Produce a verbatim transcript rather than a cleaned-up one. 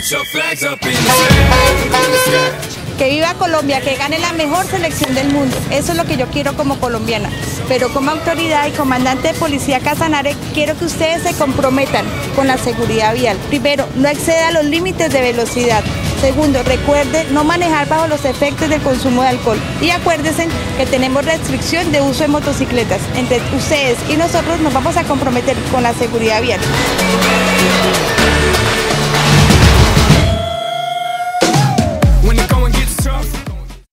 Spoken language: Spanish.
Que viva Colombia, que gane la mejor selección del mundo. Eso es lo que yo quiero como colombiana. Pero como autoridad y comandante de Policía Casanare, quiero que ustedes se comprometan con la seguridad vial. Primero, no exceda los límites de velocidad. Segundo, recuerde no manejar bajo los efectos del consumo de alcohol. Y acuérdense que tenemos restricción de uso de motocicletas. Entre ustedes y nosotros nos vamos a comprometer con la seguridad vial.